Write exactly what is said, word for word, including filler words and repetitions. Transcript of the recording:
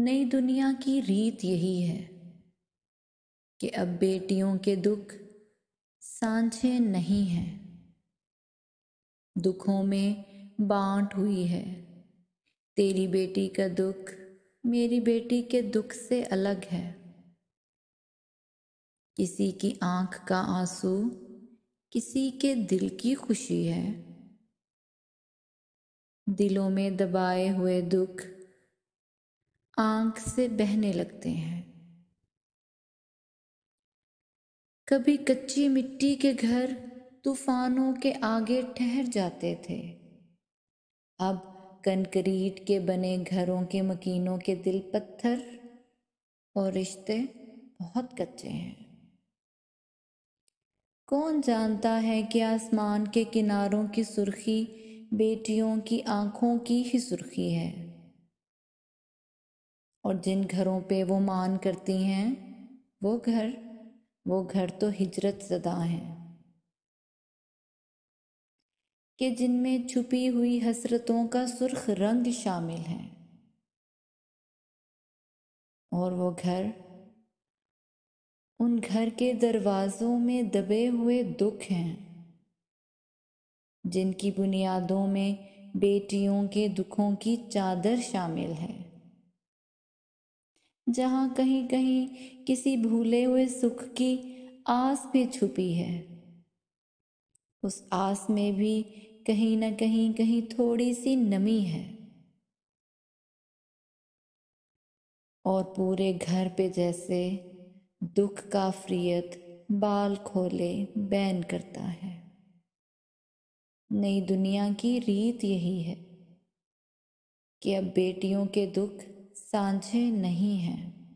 नई दुनिया की रीत यही है कि अब बेटियों के दुख सांझे नहीं हैं। दुखों में बांट हुई है। तेरी बेटी का दुख मेरी बेटी के दुख से अलग है। किसी की आंख का आंसू किसी के दिल की खुशी है। दिलों में दबाए हुए दुख आंख से बहने लगते हैं। कभी कच्ची मिट्टी के घर तूफानों के आगे ठहर जाते थे। अब कंक्रीट के बने घरों के मकीनों के दिल पत्थर और रिश्ते बहुत कच्चे हैं। कौन जानता है कि आसमान के किनारों की सुर्खी बेटियों की आंखों की ही सुर्खी है। और जिन घरों पे वो मान करती हैं वो घर वो घर तो हिजरत ज़दा हैं कि जिनमें छुपी हुई हसरतों का सुर्ख रंग शामिल है। और वो घर उन घर के दरवाज़ों में दबे हुए दुख हैं जिनकी बुनियादों में बेटियों के दुखों की चादर शामिल है। जहाँ कहीं कहीं किसी भूले हुए सुख की आस भी छुपी है। उस आस में भी कहीं न कहीं कहीं थोड़ी सी नमी है। और पूरे घर पे जैसे दुख का फ़रियत बाल खोले बैन करता है। नई दुनिया की रीत यही है कि अब बेटियों के दुख सांझे नहीं हैं।